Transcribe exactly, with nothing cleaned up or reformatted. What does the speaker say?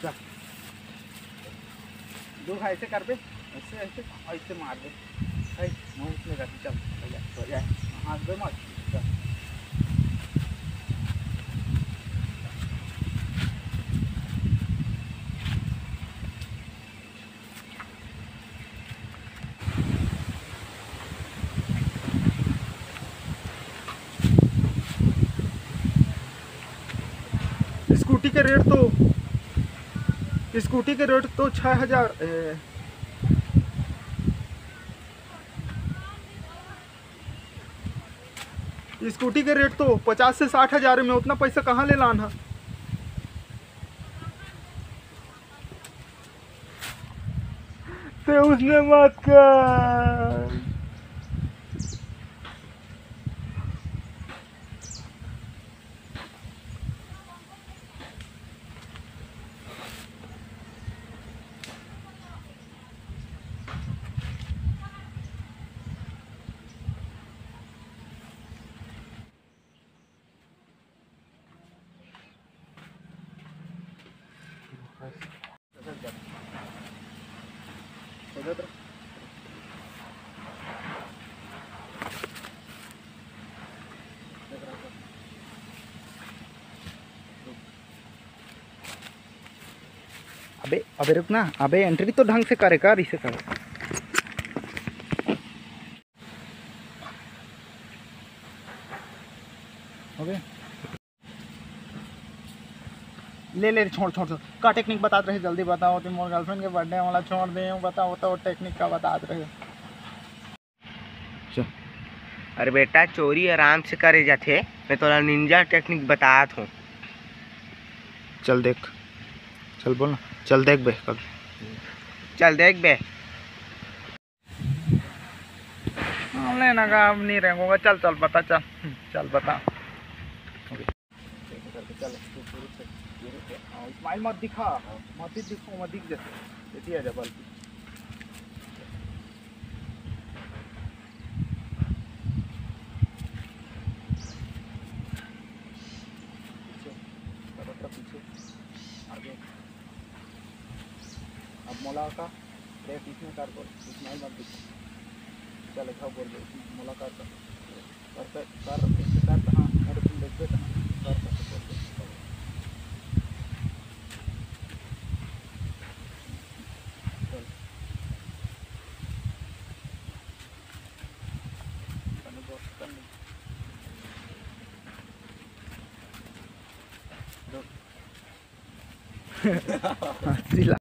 दो ऐसे कर दे, ऐसे ऐसे ऐसे मार दे, मुँह उसमें कर चल हो जाए हो जाए, हाथ दे मत चल। स्कूटी के रेट तो स्कूटी के रेट तो छः हजार स्कूटी के रेट तो पचास से साठ हजार में, उतना पैसा कहाँ ले लाना। तो उसने मत कर। अबे अबे रुक ना, अबे एंट्री तो ढंग से करे कर, इसे कर। ओके ले ले छोड़ छोड़ छोड़ का टेक्निक बता रहे, जल्दी बताओ। तुम मोर गर्लफ्रेंड के बर्थडे वाला छोड़ दे, बताओ तो टेक्निक का बता रहे। अरे बेटा चोरी आराम से करे जाते, मैं थोड़ा निंजा टेक्निक बतात हूँ। चल देख, चल बोल ना, चल देख बे कल, चल देख बे। लेना का अब नहीं रहेगा, चल चल बता, चल चल बता। चल स्माइल मत दिखा, मत दिखो, मत दिख जैसे इतनी है बल्कि। अब मुलाकात देख इसमें कर बोल, स्माइल मत दिखो। चल अच्छा बोल दे, मुलाकात कर कर कर कर हाँ मेरे तुम देख दे कर कर बोल दे। चल